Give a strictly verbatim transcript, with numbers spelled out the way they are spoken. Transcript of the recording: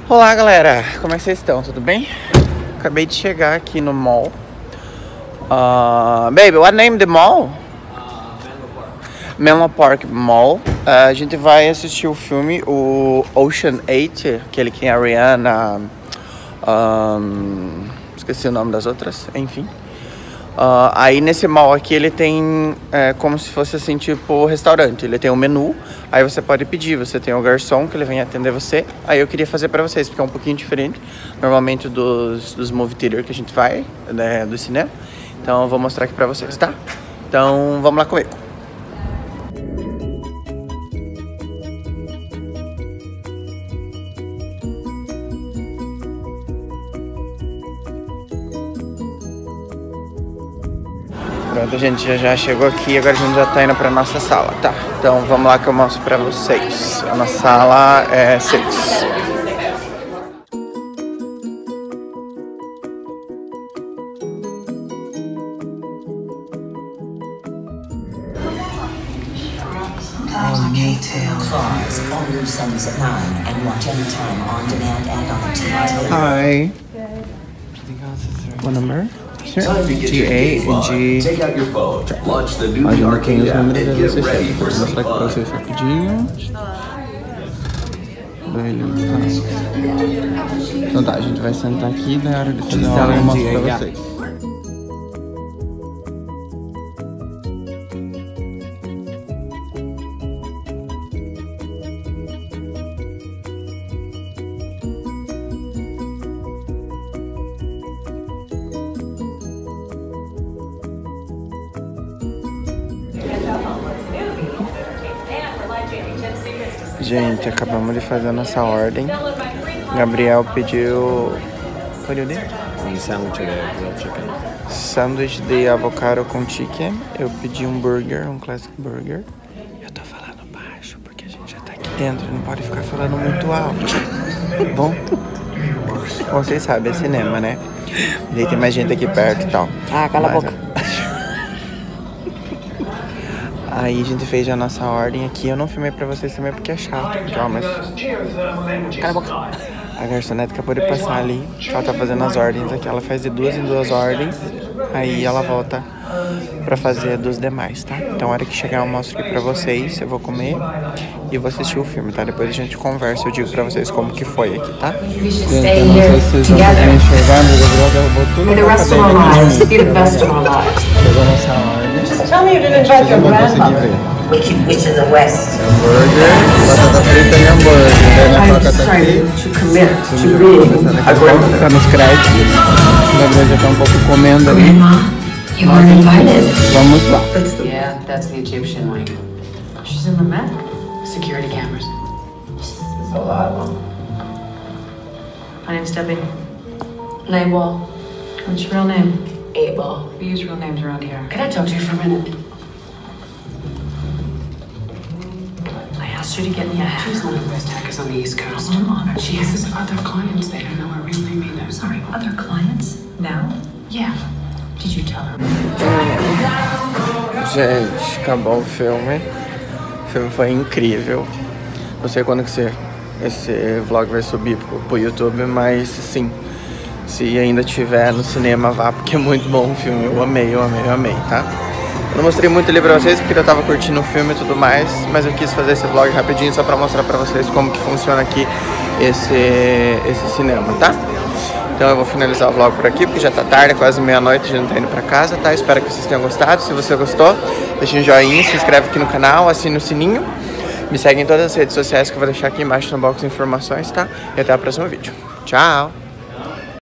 Olá galera, como é que vocês estão? Tudo bem? Acabei de chegar aqui no mall. uh, Baby, what name the mall? Menlo Park Mall. uh, A gente vai assistir o filme, o Ocean eight, aquele que tem a Rihanna, um, esqueci o nome das outras, enfim. Uh, aí nesse mall aqui ele tem é, como se fosse assim, tipo restaurante. Ele tem um menu, aí você pode pedir, você tem o garçom que ele vem atender você. Aí eu queria fazer pra vocês, porque é um pouquinho diferente normalmente dos, dos movie theater que a gente vai, né, do cinema. Então eu vou mostrar aqui pra vocês, tá? Então vamos lá comigo. Pronto, a gente já, já chegou aqui, agora a gente já tá indo pra nossa sala, tá? Então vamos lá que eu mostro pra vocês. A nossa sala é seis. Hi. What number? G A and G. A gente tem os números da vocês. Vou mostrar aqui pra vocês rapidinho. Então tá, a gente vai sentar aqui na hora de fazer uma aula eu mostro pra vocês. Gente, acabamos de fazer a nossa ordem. Gabriel pediu... Qual é o dele? Um sanduíche de grilled chicken. Sanduíche de avocado com chicken. Eu pedi um burger, um classic burger. Eu tô falando baixo porque a gente já tá aqui dentro. Não pode ficar falando muito alto. Bom? Vocês sabem, é cinema, né? E aí tem mais gente aqui perto e tal. Ah, cala Mas, a boca. Aí a gente fez a nossa ordem aqui. Eu não filmei pra vocês também porque é chato. Então, mas... Cala a boca. A garçonete acabou de passar ali. Ela tá fazendo as ordens aqui. Ela faz de duas em duas ordens. Aí ela volta pra fazer dos demais, tá? Então, a hora que chegar eu mostro aqui pra vocês. Eu vou comer e vou assistir o filme, tá? Depois a gente conversa. Eu digo pra vocês como que foi aqui, tá? Gente, eu não sei se vocês vão conseguir enxergar, mas eu vou derrubar tudo na cadeira. Chegou a nossa ordem. Tell me you didn't invite your grandmother. Which, which is the West? Hambúrguer, batata frita e hambúrguer. Daí minha faca tá aqui. To commit to being a grandmother. Ficar nos créditos. O Gabriel já tá um pouco comendo ali. You weren't invited. Vamos lá. Yeah, that's the Egyptian wing. She's in the Met. Security cameras. It's a lot. My name's Debbie. Label. What's your real name? Abel. We use real names around here. Can I talk to you for a minute? I asked you to get me a hat. She's one of the best hackers on the East Coast. I'm honored. She has other clients. They don't know her real name either. Sorry, other clients? Now? Yeah. Did you tell her? Gente, acabou o filme. O filme foi incrível. Não sei quando que esse, esse vlog vai subir pro, pro YouTube, mas sim. Se ainda tiver no cinema, vá, porque é muito bom o filme. Eu amei, eu amei, eu amei, tá? Eu não mostrei muito ali pra vocês, porque eu tava curtindo o filme e tudo mais, mas eu quis fazer esse vlog rapidinho só pra mostrar pra vocês como que funciona aqui esse, esse cinema, tá? Então eu vou finalizar o vlog por aqui, porque já tá tarde, é quase meia-noite, a gente tá indo pra casa, tá? Espero que vocês tenham gostado. Se você gostou, deixa um joinha, se inscreve aqui no canal, assina o sininho. Me segue em todas as redes sociais que eu vou deixar aqui embaixo no box de informações, tá? E até o próximo vídeo. Tchau!